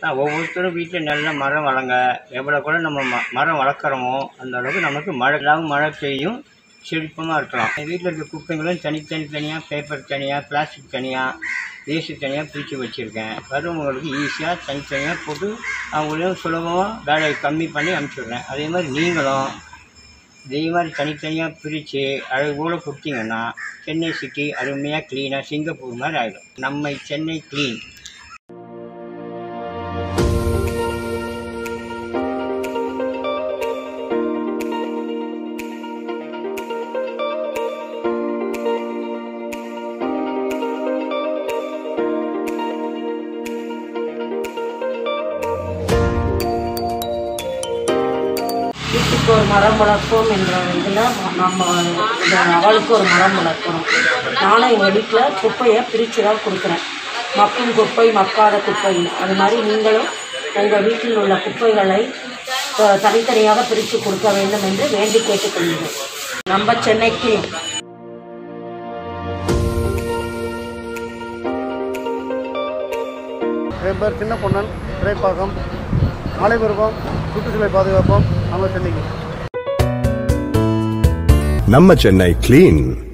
ஒவ்வொருத்தரும் வீட்டில் நல்ல மரம் வளங்க. எவ்வளோ கூட நம்ம மரம் வளர்க்குறோமோ அந்த அளவுக்கு நமக்கு மழை இல்லாமல் மழை பெய்யும், செழிப்பமாக இருக்கலாம். வீட்டில் இருக்க குப்பைங்களும் தனியாக பேப்பர் தனியாக, பிளாஸ்டிக் தனியாக, வேஸ்ட்டு தனியாக பிரித்து வச்சுருக்கேன். வரவங்களுக்கு ஈஸியாக தனித்தனியாக போட்டு அவங்களையும் சுலபமாக வேலையை கம்மி பண்ணி அனுப்பிச்சிடுறேன். அதே மாதிரி நீங்களும் இதே மாதிரி தனித்தனியாக பிரித்து அழகோடு கொடுத்தீங்கன்னா சென்னை சிட்டி அருமையாக க்ளீனாக சிங்கப்பூர் மாதிரி ஆகிடும். நம்ம சென்னை க்ளீன். வீட்டுக்கு ஒரு மரம் வளர்ப்போம் என்ற இதில் நம்ம அவளுக்கு ஒரு மரம் வளர்க்குறோம். நானும் எங்கள் வீட்டில் குப்பையை பிரித்து தான் கொடுக்குறேன். மக்கும் குப்பை, மக்காத குப்பை. அது மாதிரி நீங்களும் உங்கள் வீட்டில் உள்ள குப்பைகளை தனித்தனியாக பிரித்து கொடுக்க வேண்டும் என்று வேண்டி கேட்டுக்கொள்கிறேன். நம்ம சென்னைக்கு என் பேர் சின்ன பொன்னன், திரைப்பாக்கம். அனைவருக்கும் சுற்றுச்சூழலை பாதுகாப்போம். நம்ம சென்னைக்கு. நம்ம சென்னை கிளீன்.